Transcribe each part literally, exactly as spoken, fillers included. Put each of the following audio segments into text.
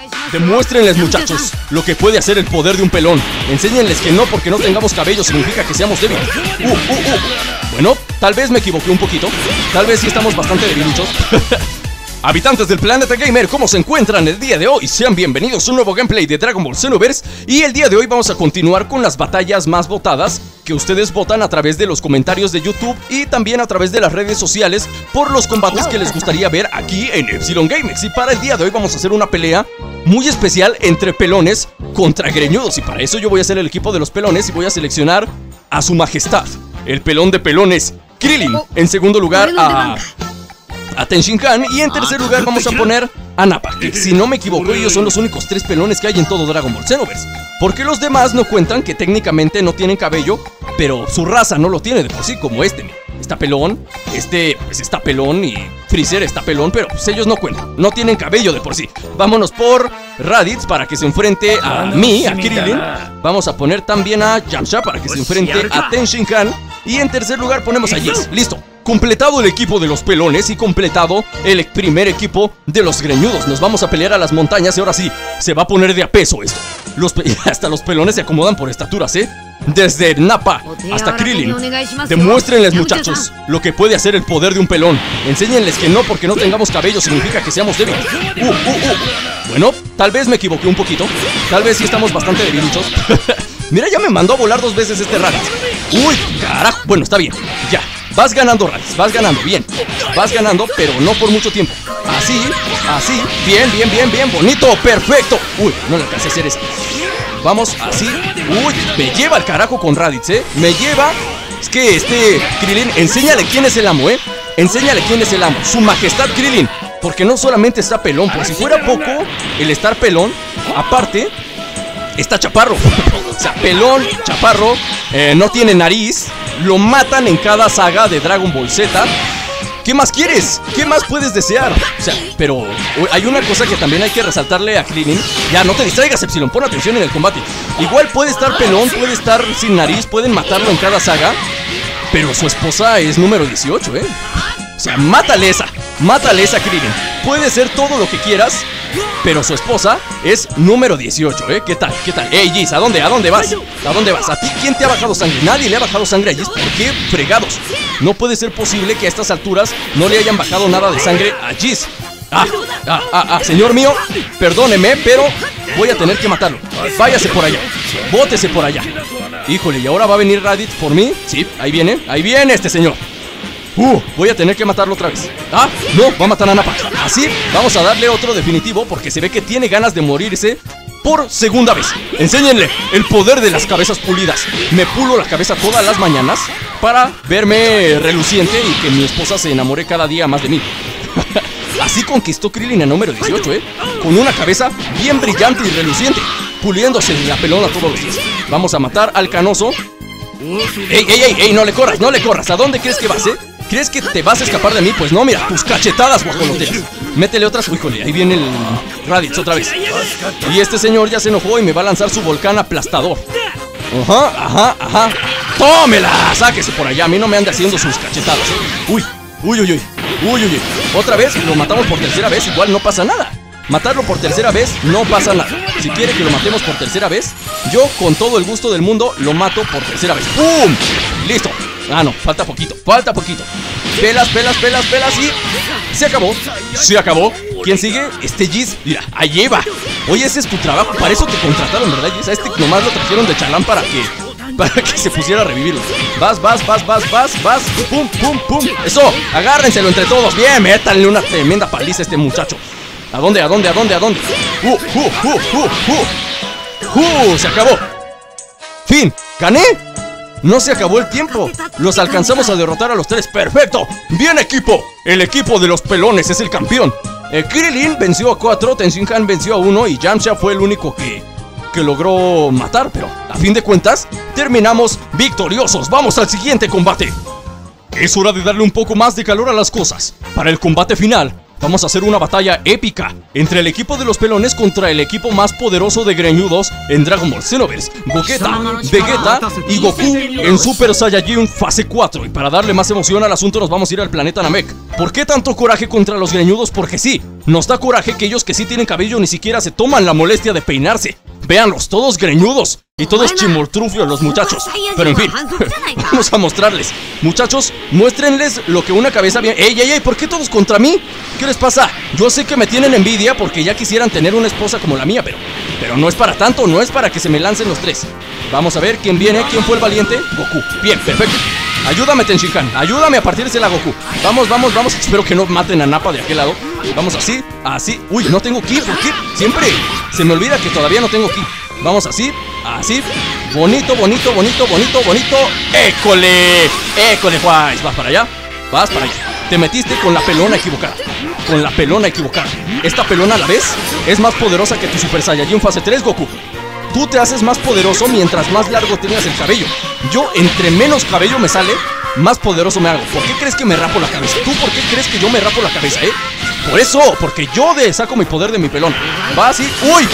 Demuéstrenles, muchachos, lo que puede hacer el poder de un pelón. Enséñenles que no porque no tengamos cabello significa que seamos débiles. Uh, uh, uh. Bueno, tal vez me equivoqué un poquito. Tal vez sí estamos bastante debilitos. Habitantes del planeta gamer, ¿cómo se encuentran el día de hoy? Sean bienvenidos a un nuevo gameplay de Dragon Ball Xenoverse. Y el día de hoy vamos a continuar con las batallas más votadas que ustedes votan a través de los comentarios de YouTube y también a través de las redes sociales por los combates que les gustaría ver aquí en Epsilon Gamex. Y para el día de hoy vamos a hacer una pelea muy especial entre pelones contra greñudos. Y para eso yo voy a ser el equipo de los pelones y voy a seleccionar a su majestad, el pelón de pelones, Krillin. En segundo lugar a... a Ten Shin Han. Y en tercer lugar vamos a poner a Nappa, que si no me equivoco ellos son los únicos tres pelones que hay en todo Dragon Ball Xenoverse, porque los demás no cuentan, que técnicamente no tienen cabello, pero su raza no lo tiene de por sí, como este. Está pelón, este pues está pelón y Freezer está pelón, pero pues ellos no cuentan, no tienen cabello de por sí. Vámonos por Raditz para que se enfrente a mí, a Krillin. Vamos a poner también a Yamcha para que se enfrente a Ten Shin Han. Y en tercer lugar ponemos a Jis. Listo. Completado el equipo de los pelones y completado el primer equipo de los greñudos. Nos vamos a pelear a las montañas y ahora sí, se va a poner de a peso esto. Los hasta los pelones se acomodan por estaturas, ¿eh? Desde Nappa hasta Krillin. Demuéstrenles, muchachos, lo que puede hacer el poder de un pelón. Enséñenles que no porque no tengamos cabello significa que seamos débiles. Uh, uh, uh. Bueno, tal vez me equivoqué un poquito. Tal vez sí estamos bastante debilitos. Mira, ya me mandó a volar dos veces este Raditz. Uy, carajo. Bueno, está bien, ya. Vas ganando, Raditz, vas ganando, bien. Vas ganando, pero no por mucho tiempo. Así, así, bien, bien, bien, bien, bonito, perfecto. Uy, no le alcancé a hacer esa. Vamos, así. Uy, me lleva al carajo con Raditz, ¿eh? Me lleva. Es que este Krillin, enséñale quién es el amo, ¿eh? Enséñale quién es el amo, su majestad Krillin. Porque no solamente está pelón, por si fuera poco el estar pelón, aparte, está chaparro. O sea, pelón, chaparro, eh, no tiene nariz. Lo matan en cada saga de Dragon Ball Z. ¿Qué más quieres? ¿Qué más puedes desear? O sea, pero hay una cosa que también hay que resaltarle a Krillin. Ya, no te distraigas, Epsilon, pon atención en el combate. Igual puede estar pelón, puede estar sin nariz, pueden matarlo en cada saga, pero su esposa es número dieciocho, ¿eh? O sea, mátale esa, mátale esa, Krillin. Puede ser todo lo que quieras, pero su esposa es número dieciocho, ¿eh? ¿Qué tal? ¿Qué tal? Ey, Jis, ¿a dónde? ¿A dónde vas? ¿A dónde vas? ¿A ti quién te ha bajado sangre? Nadie le ha bajado sangre a Jis. ¿Por qué fregados? No puede ser posible que a estas alturas no le hayan bajado nada de sangre a Jis. Ah, ah, ah, ah, señor mío, perdóneme, pero voy a tener que matarlo. Váyase por allá, bótese por allá. Híjole, ¿y ahora va a venir Raditz por mí? Sí, ahí viene, ahí viene este señor. Uh, voy a tener que matarlo otra vez. Ah, no, va a matar a Nappa. Así, vamos a darle otro definitivo porque se ve que tiene ganas de morirse por segunda vez. Enséñenle el poder de las cabezas pulidas. Me pulo la cabeza todas las mañanas para verme reluciente y que mi esposa se enamore cada día más de mí. Así conquistó Krillin a número dieciocho, ¿eh? Con una cabeza bien brillante y reluciente, puliéndose la pelona todos los días. Vamos a matar al canoso. Ey, ey, ey, ey, no le corras, no le corras. ¿A dónde crees que vas, eh? ¿Crees que te vas a escapar de mí? Pues no, mira, tus cachetadas guajoloteras. Métele otras, híjole, ahí viene el Raditz otra vez. Y este señor ya se enojó y me va a lanzar su volcán aplastador. Ajá, ajá, ajá. ¡Tómela! Sáquese por allá, a mí no me ande haciendo sus cachetadas. Uy, uy, uy, uy, uy, uy, uy. Otra vez, lo matamos por tercera vez, igual no pasa nada. Matarlo por tercera vez no pasa nada. Si quiere que lo matemos por tercera vez, yo con todo el gusto del mundo lo mato por tercera vez. ¡Pum! Listo. Ah, no, falta poquito, falta poquito. Pelas, pelas, pelas, pelas y... se acabó, se acabó. ¿Quién sigue? Este Jis, mira, ahí lleva. Oye, ese es tu trabajo, para eso te contrataron, ¿verdad, Jis? A este nomás lo trajeron de chalán para que... para que se pusiera a revivirlo. Vas, vas, vas, vas, vas, vas. Pum, pum, pum. Eso, agárrenselo entre todos. Bien, métanle una tremenda paliza a este muchacho. ¿A dónde, a dónde, a dónde, a dónde? Uh, uh, uh, uh, uh. Uh, se acabó. Fin, gané. No se acabó el tiempo. Los alcanzamos a derrotar a los tres. ¡Perfecto! ¡Bien, equipo! El equipo de los pelones es el campeón. eh, Krillin venció a cuatro, Ten Shin Han venció a uno y Yamcha fue el único que, que logró matar. Pero a fin de cuentas, terminamos victoriosos. ¡Vamos al siguiente combate! Es hora de darle un poco más de calor a las cosas. Para el combate final, Vamos a hacer una batalla épica entre el equipo de los pelones contra el equipo más poderoso de greñudos en Dragon Ball Xenoverse: Gogeta, Vegeta y Goku en Super Saiyajin fase cuatro. Y para darle más emoción al asunto nos vamos a ir al planeta Namek. ¿Por qué tanto coraje contra los greñudos? Porque sí, nos da coraje que ellos que sí tienen cabello ni siquiera se toman la molestia de peinarse. Véanlos, todos greñudos y todos chimoltrufios los muchachos. Pero en fin, vamos a mostrarles. Muchachos, muéstrenles lo que una cabeza bien... ¡Ey, ey, ey! ¿Por qué todos contra mí? ¿Qué les pasa? Yo sé que me tienen envidia porque ya quisieran tener una esposa como la mía, pero... Pero no es para tanto, no es para que se me lancen los tres. Vamos a ver quién viene, quién fue el valiente. Goku. Bien, perfecto. Ayúdame, Tenshinhan, ayúdame a partírsela a Goku. Vamos, vamos, vamos. Espero que no maten a Nappa de aquel lado. Vamos así, así. Uy, no tengo ki, ¿por qué? Siempre se me olvida que todavía no tengo ki. Vamos así, así. Bonito, bonito, bonito, bonito, bonito. ¡École! ¡École, Juárez! Vas para allá, vas para allá. Te metiste con la pelona equivocada. Con la pelona equivocada. Esta pelona, ¿la ves? Es más poderosa que tu Super Saiyajin fase tres, Goku. Tú te haces más poderoso mientras más largo tengas el cabello. Yo, entre menos cabello me sale, más poderoso me hago. ¿Por qué crees que me rapo la cabeza? ¿Tú por qué crees que yo me rapo la cabeza, eh? Por eso, porque yo de saco mi poder de mi pelón. Va así. ¡Uy!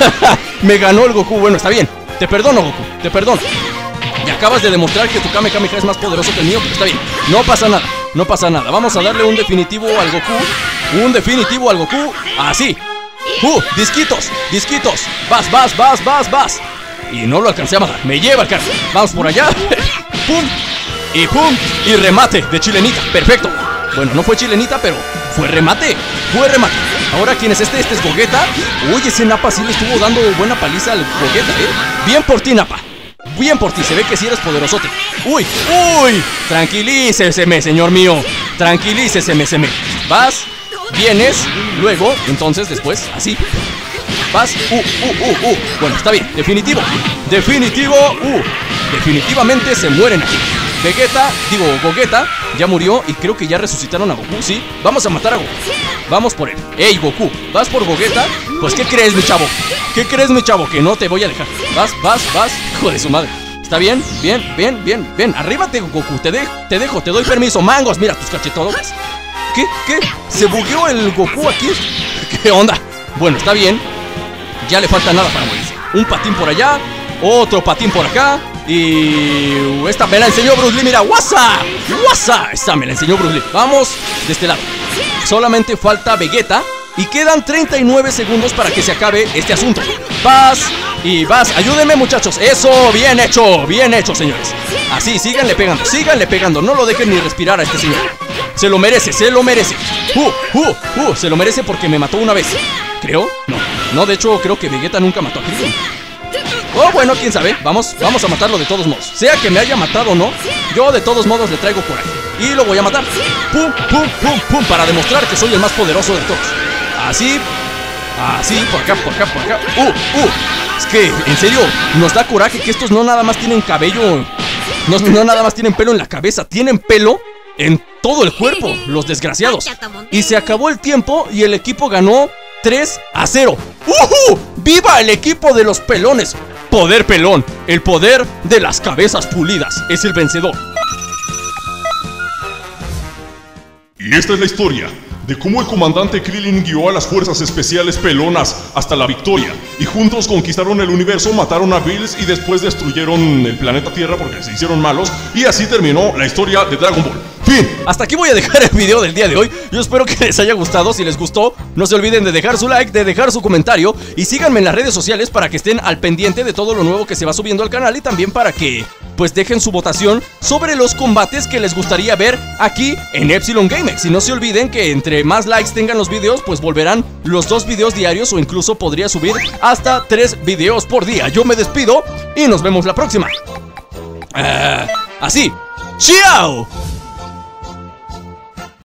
Me ganó el Goku. Bueno, está bien. Te perdono, Goku. Te perdono. Y acabas de demostrar que tu Kame Kameha es más poderoso que el mío, pero está bien. No pasa nada. No pasa nada. Vamos a darle un definitivo al Goku. Un definitivo al Goku. Así. ¡Uh! ¡Disquitos! ¡Disquitos! ¡Vas, vas, vas, vas, vas! Y no lo alcancé a matar. Me lleva el carro. Vamos por allá. ¡Pum! Y pum. Y remate de chilenita. Perfecto. Bueno, no fue chilenita, pero fue remate. Fue remate. Ahora, ¿quién es este? Este es Gogeta. Uy, ese Nappa sí le estuvo dando buena paliza al Gogeta, ¿eh? Bien por ti, Nappa. Bien por ti. Se ve que sí eres poderosote. ¡Uy! ¡Uy! Tranquilíceseme, señor mío. Tranquilíceseme, seme. Vas. Vienes, luego, entonces, después, así. Vas, uh, uh, uh, uh. Bueno, está bien, definitivo. Definitivo, uh. Definitivamente se mueren aquí. Vegeta, digo, Gogeta, ya murió y creo que ya resucitaron a Goku, ¿sí? Vamos a matar a Goku. Vamos por él. ¡Ey, Goku! ¿Vas por Gogeta? Pues, ¿qué crees, mi chavo? ¿Qué crees, mi chavo? Que no te voy a dejar. Vas, vas, vas. Hijo de su madre. ¿Está bien? Bien, bien, bien, bien. Arríbate, Goku. Te, de te dejo, te doy permiso. Mangos, mira tus cachetones. ¿Qué? ¿Qué? ¿Se bugueó el Goku aquí? ¿Qué onda? Bueno, está bien. Ya le falta nada para morirse. Un patín por allá, otro patín por acá. Y esta me la enseñó Bruce Lee. Mira, ¡wasa! ¡wasa! Esta me la enseñó Bruce Lee. Vamos de este lado. Solamente falta Vegeta. Y quedan treinta y nueve segundos para que se acabe este asunto. Vas y vas. Ayúdenme, muchachos. Eso, bien hecho, bien hecho, señores. Así, síganle pegando, síganle pegando. No lo dejen ni respirar a este señor. Se lo merece, se lo merece. Uh, uh, uh, se lo merece porque me mató una vez. Creo, no, no, de hecho creo que Vegeta nunca mató a Krillin. Oh, bueno, quién sabe, vamos, vamos a matarlo de todos modos. Sea que me haya matado o no, yo de todos modos le traigo coraje. Y lo voy a matar. Pum, pum, pum, pum, para demostrar que soy el más poderoso de todos. Así, así, por acá, por acá, por acá. Uh, uh, es que, en serio, nos da coraje que estos no nada más tienen cabello. No, no nada más tienen pelo en la cabeza, tienen pelo en todo el cuerpo, los desgraciados. Y se acabó el tiempo y el equipo ganó tres a cero. ¡Uh! ¡Viva el equipo de los pelones! Poder pelón, el poder de las cabezas pulidas, es el vencedor. Y esta es la historia de cómo el comandante Krillin guió a las fuerzas especiales pelonas hasta la victoria. Y juntos conquistaron el universo, mataron a Bills y después destruyeron el planeta Tierra porque se hicieron malos. Y así terminó la historia de Dragon Ball. Fin. Hasta aquí voy a dejar el video del día de hoy. Yo espero que les haya gustado. Si les gustó, no se olviden de dejar su like, de dejar su comentario. Y síganme en las redes sociales para que estén al pendiente de todo lo nuevo que se va subiendo al canal. Y también para que, pues, dejen su votación sobre los combates que les gustaría ver aquí en Epsilon GameX. Y no se olviden que entre más likes tengan los videos, pues volverán los dos videos diarios. O incluso podría subir hasta tres videos por día. Yo me despido y nos vemos la próxima. uh, Así. ¡Chao!